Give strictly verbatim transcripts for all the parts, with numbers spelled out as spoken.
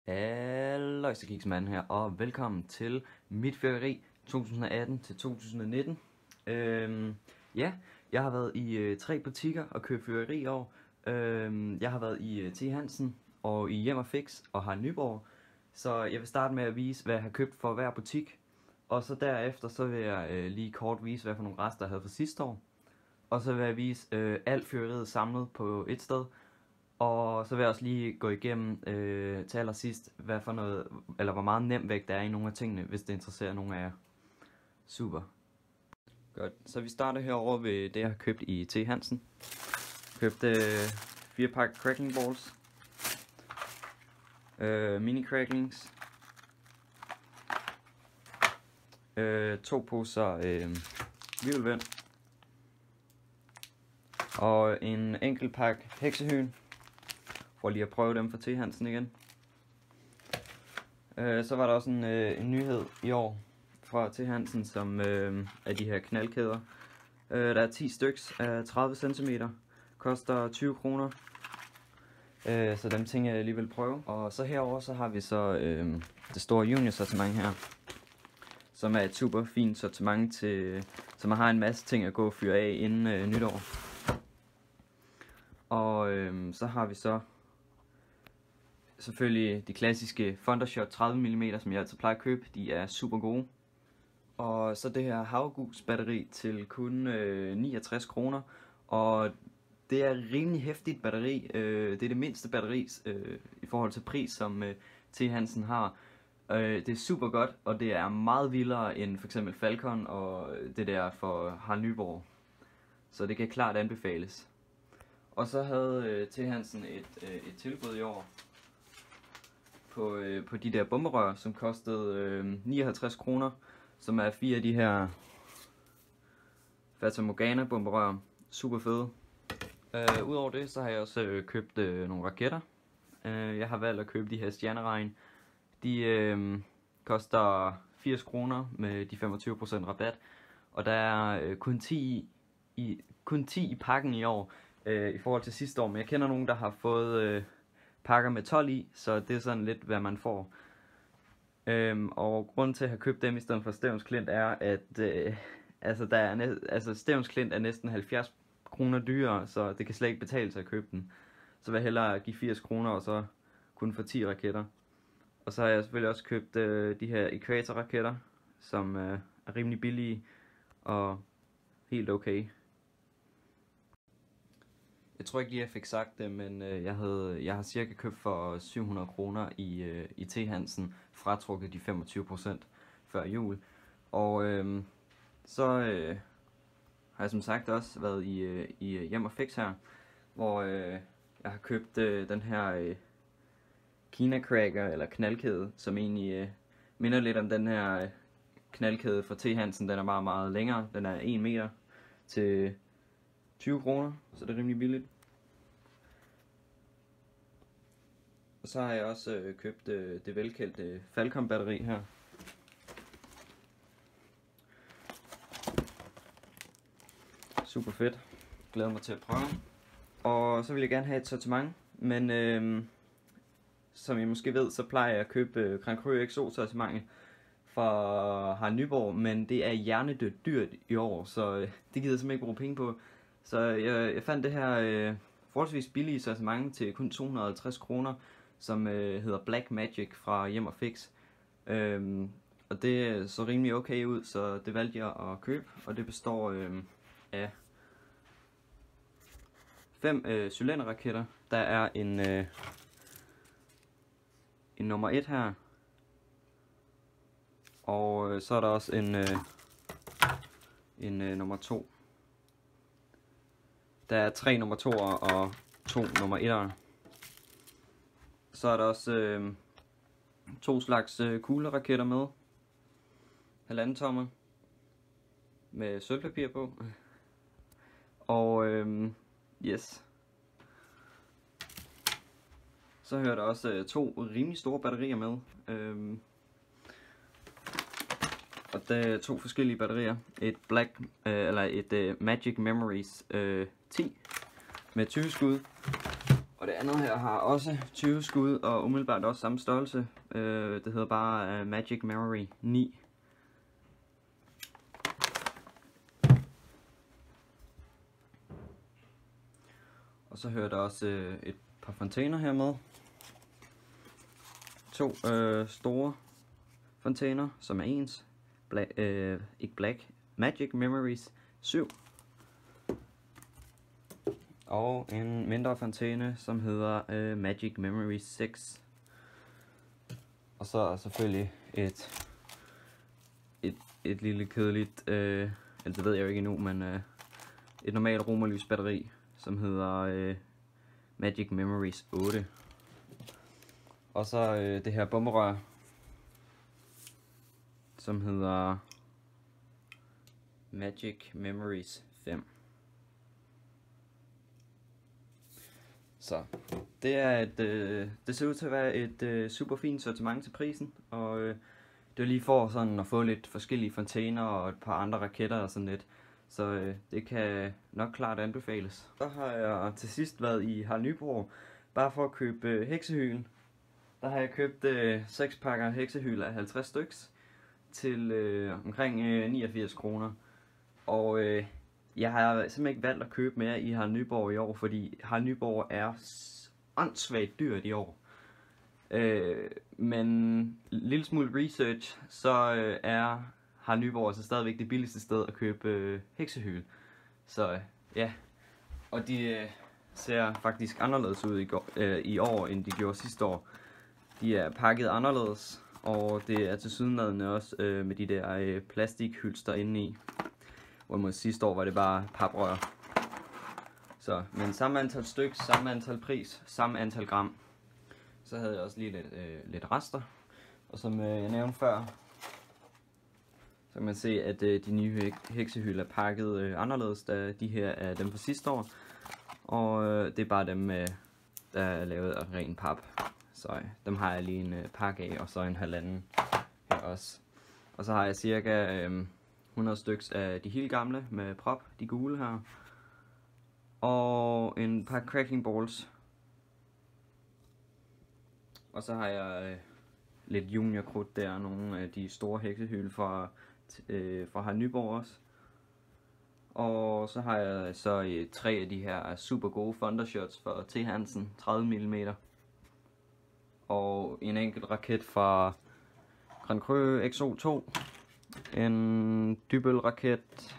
Halløj, så Kiksmand her, og velkommen til mit fyrværkeri to tusind atten til to tusind nitten. Øhm, ja, jeg har været i øh, tre butikker og købt fyrværkeri i år. Øhm, jeg har været i øh, T. Hansen og i Hjem og Fix og har Nyborg. Så jeg vil starte med at vise, hvad jeg har købt for hver butik. Og så derefter så vil jeg øh, lige kort vise, hvad for nogle rester jeg havde fra sidste år. Og så vil jeg vise øh, alt fyrværkeriet samlet på et sted. Og så vil jeg også lige gå igennem øh, til allersidst, hvad for noget, eller hvor meget nem vægt der er i nogle af tingene, hvis det interesserer nogle af jer. Super. Godt, så vi starter herovre ved det, jeg har købt i T. Hansen. Købt øh, fire pakker crackling balls. Øh, mini cracklings. Øh, to poser øh, virvelvind. Og en enkelt pakke heksehøn. For lige at prøve dem for T. Hansen igen. Øh, så var der også en, øh, en nyhed i år fra T. Hansen, som øh, er de her knaldkæder. Øh, der er ti styks af tredive centimeter. Koster tyve kroner. Øh, så dem tænker jeg alligevel prøve. Og så herover så har vi så øh, det store junior sortiment her. Som er et super fint sortiment til, så man har en masse ting at gå og fyre af inden øh, nytår. Og øh, så har vi så selvfølgelig de klassiske Thundershot tredive millimeter, som jeg altid plejer at købe. De er super gode. Og så det her havgus batteri til kun øh, niogtres kroner. Og det er et rimelig hæftigt batteri. Øh, det er det mindste batteri øh, i forhold til pris, som øh, T. Hansen har. Øh, det er super godt, og det er meget vildere end for eksempel Falcon og det der for Harald Nyborg. Så det kan klart anbefales. Og så havde øh, T. Hansen et, øh, et tilbud i år på, øh, på de der bomberør, som kostede øh, nioghalvtreds kroner, som er fire af de her Fata Morgana bomberør. Super fede. Øh, Udover det, så har jeg også øh, købt øh, nogle raketter. Øh, jeg har valgt at købe de her stjerneregn. De øh, koster firs kroner med de femogtyve procent rabat. Og der er øh, kun ti i, kun ti i pakken i år. I forhold til sidste år, men jeg kender nogen, der har fået øh, pakker med tolv i, så det er sådan lidt, hvad man får. Øhm, og grunden til at have købt dem i stedet for Stevns Klint er, at øh, altså, der er altså, Stevns Klint er næsten halvfjerds kroner dyrere, så det kan slet ikke betale sig at købe den. Så vil jeg hellere give firs kroner og så kun få ti raketter. Og så har jeg selvfølgelig også købt øh, de her Equator raketter, som øh, er rimelig billige og helt okay. Jeg tror ikke lige, jeg fik sagt det, men øh, jeg, havde, jeg har cirka købt for syv hundrede kroner i, øh, i T. Hansen, fratrukket de femogtyve procent før jul. Og øh, så øh, har jeg som sagt også været i, øh, i Hjem og Fix her, hvor øh, jeg har købt øh, den her øh, Kina Cracker, eller knaldkæde, som egentlig øh, minder lidt om den her øh, knaldkæde fra T. Hansen. Den er meget, meget længere. Den er en meter til tyve kroner, så det er rimelig billigt. Og så har jeg også øh, købt øh, det velkendte Falcon batteri her. Super fedt. Glæder mig til at prøve. Og så vil jeg gerne have et sortiment, men øh, som I måske ved, så plejer jeg at købe øh, Krankrø X O sortimentet fra Harald Nyborg, men det er hjernedødt dyrt i år, så øh, det gider jeg simpelthen ikke bruge penge på. Så jeg, jeg fandt det her øh, forholdsvis billige sortiment til kun to hundrede og halvtreds kroner, som øh, hedder Black Magic fra Hjem og Fix. Øhm, og det så rimelig okay ud, så det valgte jeg at købe, og det består øh, af fem øh, cylinderraketter. Der er en, øh, en nummer et her, og øh, så er der også en, øh, en øh, nummer to. Der er tre nummer toer og to nummer etter. Så er der også øh, to slags øh, kugleraketter med. Halvanden tommer. Med sølvpapir på. Og øh, yes. Så hører der også øh, to rimelig store batterier med. Øh, og det er to forskellige batterier. Et Black, øh, eller et øh, Magic Memories øh, ti med tyve skud. Og det andet her har også tyve skud, og umiddelbart også samme størrelse. Øh, det hedder bare uh, Magic Memory ni. Og så hører der også øh, et par fontæner her med. To øh, store fontæner, som er ens. Bla øh, ikke black. Magic Memories syv. Og en mindre fontæne, som hedder øh, Magic Memories seks. Og så selvfølgelig et, et, et lille kedeligt, øh, eller det ved jeg jo ikke endnu, men øh, et normalt romerlys batteri, som hedder øh, Magic Memories otte. Og så øh, det her bomberør, som hedder Magic Memories fem. Så det er et, øh, det ser ud til at være et øh, super fint sortiment til prisen, og øh, det er lige for sådan at få lidt forskellige fontæner og et par andre raketter og sådan lidt. Så øh, det kan nok klart anbefales. Så har jeg til sidst været i Harald Nyborg, bare for at købe øh, heksehylen. Der har jeg købt øh, seks pakker heksehyl af halvtreds styks til øh, omkring øh, niogfirs kroner. Og øh, jeg har simpelthen ikke valgt at købe mere i Harald Nyborg i år, fordi Harald Nyborg er åndssvagt dyrt i år. Øh, men en lille smule research, så øh, er Harald Nyborg altså stadigvæk det billigste sted at købe øh, heksehyl. Så øh, ja, og de øh, ser faktisk anderledes ud i, går, øh, i år, end de gjorde sidste år. De er pakket anderledes, og det er tilsyneladende også øh, med de der øh, plastikhylster inde i. Hvorimod sidste år var det bare paprør. Så, men samme antal styk, samme antal pris, samme antal gram. Så havde jeg også lige lidt, øh, lidt rester. Og som øh, jeg nævnte før, så kan man se, at øh, de nye heksehyl er pakket øh, anderledes, da de her er dem fra sidste år. Og øh, det er bare dem, øh, der er lavet af ren pap. Så øh, dem har jeg lige en øh, pakke af, og så en halvanden her også. Og så har jeg cirka øh, hundrede styks af de helt gamle med prop, de gule her. Og en par cracking balls. Og så har jeg øh, lidt junior krudt der, nogle af de store heksehyl fra, øh, fra Harald Nyborg også. Og så har jeg så øh, tre af de her super gode Thundershots fra T. Hansen, tredive millimeter. Og en enkelt raket fra Grand Cru X O to. En Dybbøl raket.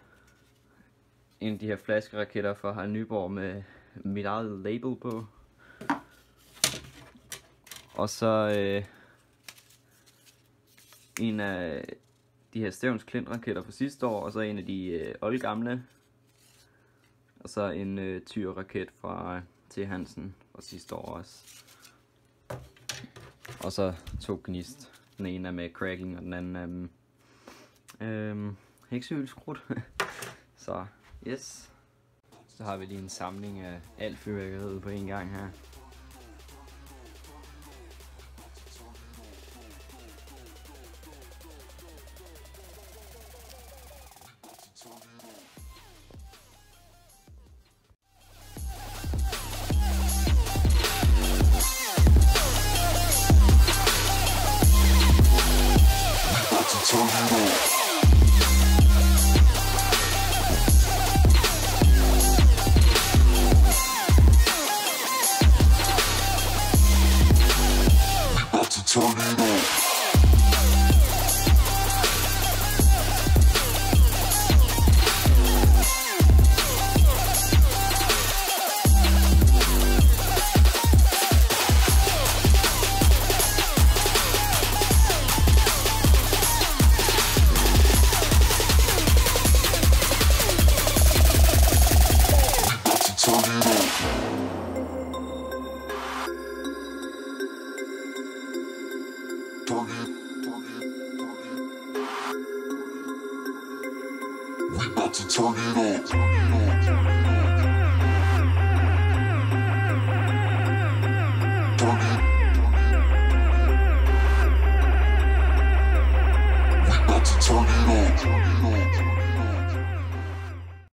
En af de her flaskeraketter fra Harald Nyborg med mit eget label på. Og så øh, en af de her Stevns Klint raketter fra sidste år, og så en af de øh, oldgamle. Og så en øh, Tyr raket fra T. Hansen fra sidste år også. Og så to gnist. Den ene er med cracking, og den anden er med øhm, heksehylskrudt. Så yes. Så har vi lige en samling af alt fyrværkeriet på en gang her. We about to turn it on.